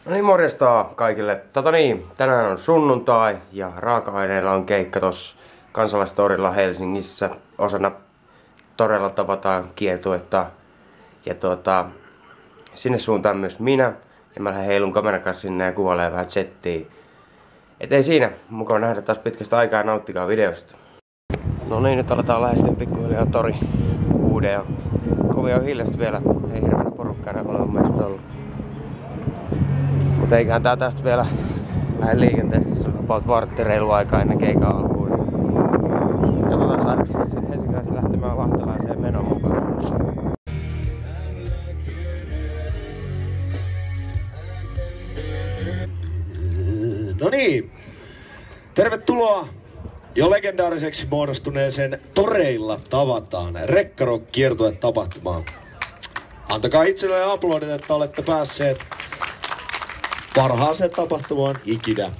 No niin, morjesta kaikille. Tänään on sunnuntai ja raaka-aineilla on keikka tossa Kansalaistorilla Helsingissä. Osana Torella tavataan kiertuetta. Ja sinne suuntaan myös minä. Ja mä lähden heilun kameran kanssa sinne ja kuvailee vähän chattia. Et ei siinä. Mukava nähdä taas pitkästä aikaa ja nauttikaa videosta. No niin, nyt aletaan lähestyä pikkuhiljaa tori uuden ja kovin on hiljaista vielä. Ei hirveänä porukkaa enää ole mun mielestä ollut. Mutta eiköhän tää tästä vielä lähde liikenteessä, se on about vartti reilu aikaa ennen keikan alkuun. Katsotaan saadaanko sinne Helsingin lähtemään lahtelaiseen menon mukaan. No niin, tervetuloa jo legendaariseksi muodostuneeseen Toreilla tavataan Rekkarock-kiertue tapahtumaan. Antakaa itselleen aplodit, että olette päässeet parhaaseen tapahtumaan ikinä.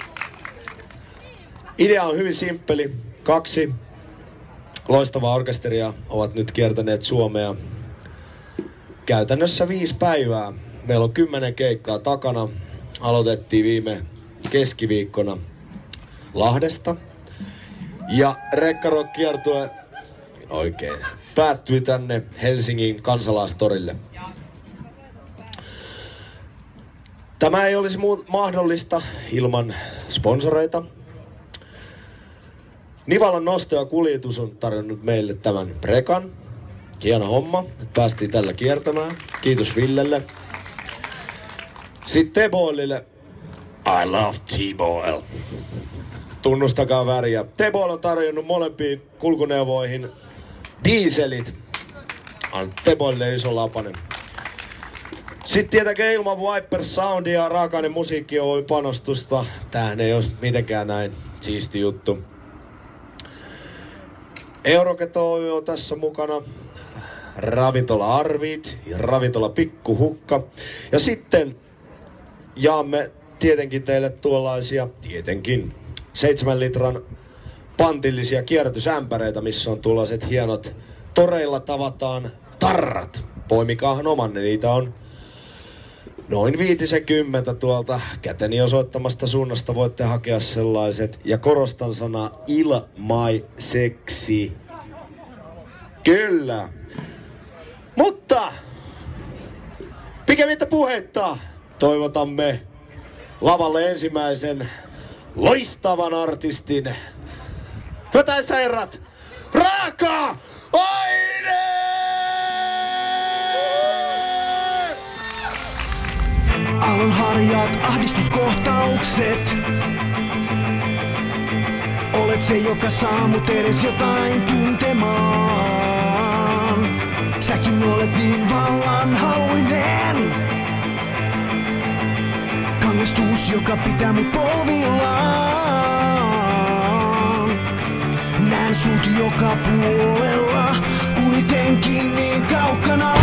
Idea on hyvin simppeli. 2 loistavaa orkesteria ovat nyt kiertäneet Suomea käytännössä 5 päivää. Meillä on 10 keikkaa takana. Aloitettiin viime keskiviikkona Lahdesta. Ja Rekkarock-kiertue oikein päättyi tänne Helsingin Kansalaistorille. Tämä ei olisi mahdollista ilman sponsoreita. Nivalan nosto ja kuljetus on tarjonnut meille tämän prekan. Hieno homma, että päästiin tällä kiertämään. Kiitos Villelle. Sitten T-Boilille. I love T-Boil. Tunnustakaa väriä. T-Boil on tarjonnut molempiin kulkuneuvoihin dieselit. T-Boilille iso lapanen. Sitten tietenkin ilman Viper Soundia ja raaka-aine musiikki on panostusta. Tämähän ei ole mitenkään näin siisti juttu. Euroketo on tässä mukana. Ravintola Arvid ja ravintola Pikkuhukka. Ja sitten jaamme tietenkin teille tuollaisia, 7 litran pantillisia kierrätysämpäreitä, missä on tuollaiset hienot Toreilla tavataan tarrat. Poimikaahan omanne, niitä on noin 50 tuolta käteni osoittamasta suunnasta voitte hakea sellaiset. Ja korostan sana ilmaiseksi. Kyllä. Mutta pikemmittä puhetta toivotamme lavalle ensimmäisen loistavan artistin. Hyvät naiset ja herrat, Raaka-aine! Aallonharjat, ahdistuskohtaukset. Olet se, joka saa mut edes jotain tuntemaan. Säkin olet niin vallanhaluinen. Kangastus, joka pitää mut polvillaan. Näen sut joka puolella, kuitenkin niin kaukana.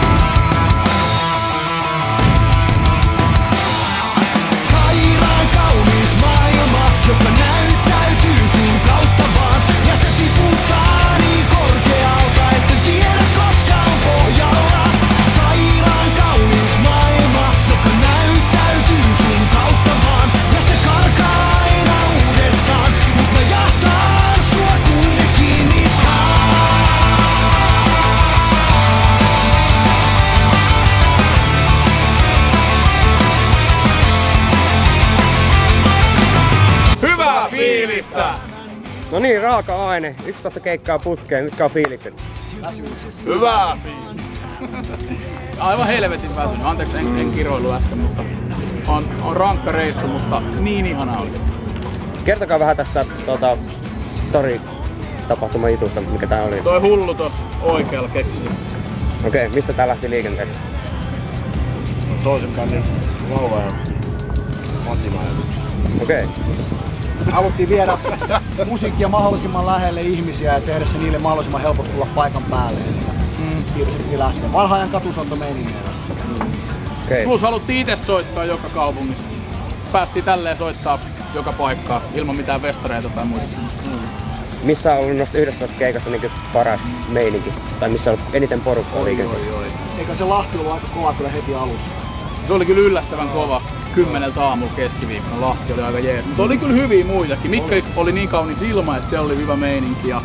Joka näyttäytyy sun kautta vaan. Ja se tiputtaa niin korkealta, etten tiedä koska on pohjalla. Sairaan kaunis maailma, joka näyttäytyy sun kautta vaan. Ja se karkaa aina uudestaan, mut mä jahtaan sua kunnes kiinni No niin, raaka-aine. 11 keikkaa putkeen. Mitkä on fiilikset? Hyvä! Aivan helvetin väsynyt. Anteeksi, en kiroilu äsken, mutta on rankka reissu, mutta niin ihana oli. Kertokaa vähän tästä story-tapahtuman jutusta, mikä tää oli. Toi hullu tos oikealla keksisi. Okei, mistä tää lähti liikenteeseen? Toisen kannin vauva ja Mattimaajatuksesta. Okei. Haluttiin viedä musiikkia mahdollisimman lähelle ihmisiä ja tehdä se niille mahdollisimman helposti tulla paikan päälle. Kiitos, että lähtee. Vanha ajan katusontomeiningeillä. Okay. Plus haluttiin itse soittaa joka kaupungissa. Päästiin tälleen soittaa joka paikkaa ilman mitään festareita tai muita. Missä on ollut noista 11 keikasta niin paras meininki? Tai missä on eniten porukkaa liikenteessä? Eikö se Lahti ollut aika kova kyllä heti alussa? Se oli kyllä yllättävän kova. 10 aamulla keskiviikkona. Lahti oli aika jees. Mutta oli kyllä hyviä muitakin. Mikkelistä oli niin kaunis ilma, että siellä oli hyvä meininki. Ja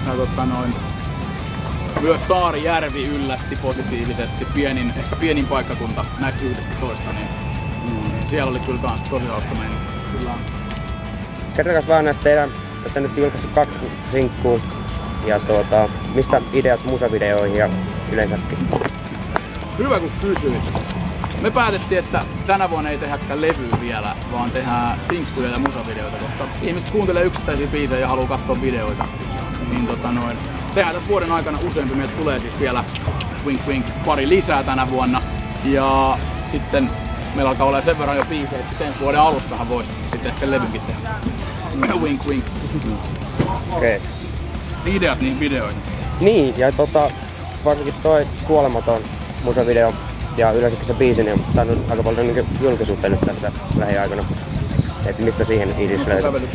myös Saarijärvi yllätti positiivisesti. Ehkä pienin paikkakunta näistä 11. Niin siellä oli kyllä kans tosi hauska meininki. Kyllä. Kertokas vaan näistä teidän, että nyt julkaissut 2 sinkkuu. Ja mistä ideat musavideoihin ja yleensäkin? Hyvä kun kysyit. Me päätettiin, että tänä vuonna ei tehdäkään levyä vielä, vaan tehdään sinkkuja ja musavideoita, koska ihmiset kuuntelee yksittäisiä biisejä ja haluaa katsoa videoita. Niin tehdään tässä vuoden aikana useampi. Meiltä tulee siis vielä wink wink pari lisää tänä vuonna. Ja sitten meillä alkaa olla sen verran jo biisejä, että sitten vuoden alussahan voisi sitten ehkä levynkin tehdä. Wink wink. Okei. Ideat niihin videoihin. Niin, ja varsinkin toi Kuolematon musavideo ja yleensäkin se biisi niin on saanut aika paljon niin julkisuutta nyt tässä lähiaikana. Et mistä siihen idis löytyy?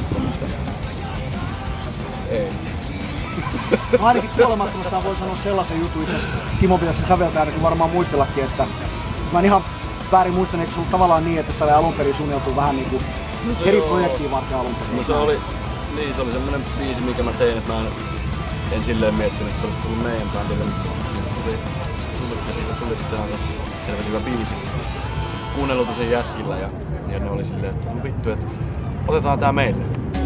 Ei. Ainakin Kuolemattomasta voi sanoa sellaisen jutun, itse asiassa Timo pitäisi säveltää ainakin varmaan muistellakin, että mä en ihan väärin muistan, eikö se ollut tavallaan niin, että sitä oli alun perin suunniteltu vähän niinku eri projektiin varten alun perin? No se oli semmonen biisi, mikä mä tein, että mä en silleen miettinyt, että se olisi tullut meidän bändille, mutta siitä tuli sitten aika selvä hyvä biisi. Kuunneltu sen jätkillä ja ne oli silleen, että no vittu, että otetaan tää meille.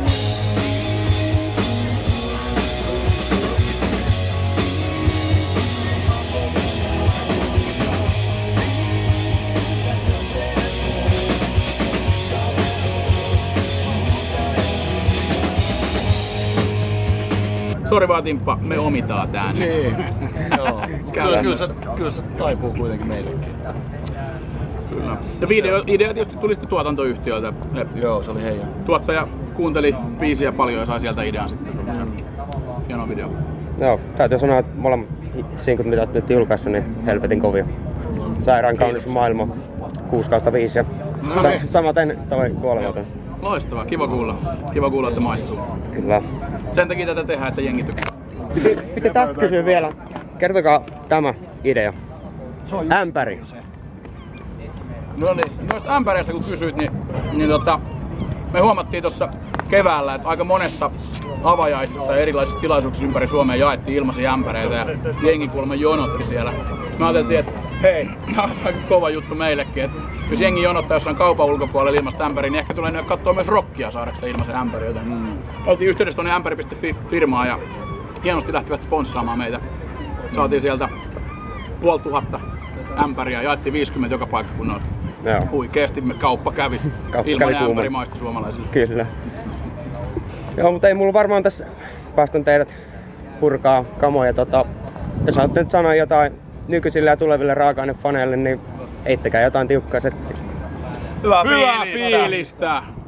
Sori vaan Timppa, me omitaan tää. Niin. Joo. Kyllä se taipuu kuitenkin meillekin. Kyllä. Ja idea tietysti tuli sitten tuotantoyhtiöltä. Joo, se oli heidän. Tuottaja kuunteli biisiä paljon ja sai sieltä idean sitten hieno video. Joo, täytyy sanoa, että molemmat sinkut mitä olet nyt julkaissut, niin helvetin kovia. Sairaan kaunis maailma, 6/5 ja samaten toi Kuolematon. Loistavaa, kiva kuulla. Kiva kuulla, että maistuu. Kyllä. Sen takia tätä tehdään, että jengi tykkää. Piti tästä kysyä vielä. Kertokaa tämä idea. Se on Ämpäri. No niin, noista ämpäreistä kun kysyit, niin me huomattiin tuossa keväällä, että aika monessa avajaisissa ja erilaisissa tilaisuuksissa ympäri Suomea jaettiin ilmaisia ämpäreitä ja jengi kuulemma jonotti siellä. Me ajateltiin, että hei, tämä on aika kova juttu meillekin, että jos jengi jonottaa jossain kaupan ulkopuolella ilmaista ämpäriä, niin ehkä tulee katsoa myös rockia saadakseen ilmaisen ämpäri. Oltiin yhteydessä tuonne ämpäri.fi-firmaan ja hienosti lähtivät sponssaamaan meitä. Saatiin sieltä 500 ämpäriä, jaettiin 50 joka paikkakunnalla. Huikeesti kauppa kävi. Ilman ämpäri maistui suomalaisille. Kyllä. Joo, mutta ei mulla varmaan tässä päästän teidät purkaa kamoja. Jos haluatte nyt sanoa jotain nykyisille ja tuleville raaka-ainefaneille, niin eittäkää jotain tiukkaa settiä. Hyvää fiilistä!